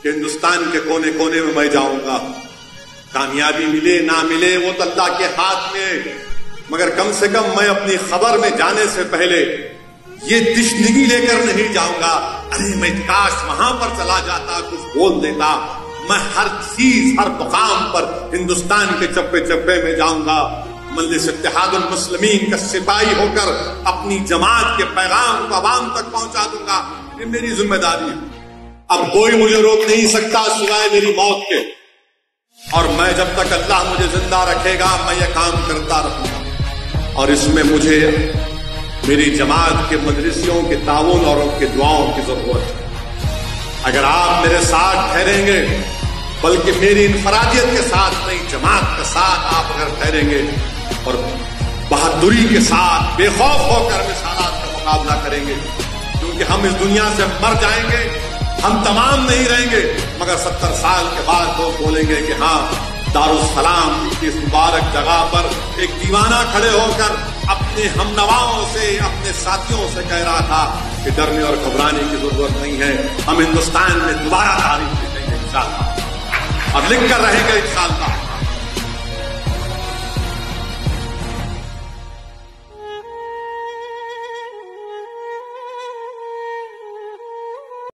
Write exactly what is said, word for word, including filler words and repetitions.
کہ ہندوستان کے کونے کونے میں میں جاؤں گا. کامیابی ملے نہ ملے وہ تو اللہ کے ہاتھ میں، مگر کم سے کم میں اپنی خبر میں جانے سے پہلے یہ تشنگی لے کر نہیں جاؤں گا ارے میں کاش وہاں پر چلا جاتا، کچھ بول دیتا. میں ہر چیز ہر مقام پر ہندوستان کے چپے چپے میں جاؤں گا. مجلس اتحاد المسلمین کا سپاہی ہو کر اپنی جماعت کے پیغام کو عوام تک پہنچا دوں گا. یہ میری ذمہ داری ہے. اب کوئی مجھے روک نہیں سکتا سوائے میری موت کے، اور میں جب تک اللہ مجھے زندہ رکھے گا میں یہ کام کرتا رہوں گا. اور اس میں مجھے میری جماعت کے مدرسیوں کے تعاون اور ان کے دعاؤں کی ضرورت ہے. اگر آپ میرے ساتھ ٹھہریں گے، بلکہ میری انفرادیت کے ساتھ نہیں جماعت کا ساتھ آپ اگر ٹھہریں گے اور بہادری کے ساتھ بے خوف ہو کر اس حالات کا مقابلہ کریں گے، کیونکہ ہم اس دنیا سے مر جائیں گے، ہم تمام نہیں رہیں گے، مگر ستر سال کے بعد لوگ بولیں گے کہ ہاں دارالسلام کی اس مبارک جگہ پر ایک دیوانہ کھڑے ہو کر اپنے ہم نواؤں سے اپنے ساتھیوں سے کہہ رہا تھا کہ ڈرنے اور گھبرانے کی ضرورت نہیں ہے، ہم ہندوستان میں دوبارہ تاریخ لکھیں گے انشاءاللہ، اور لکھ کر رہیں گے انشاءاللہ.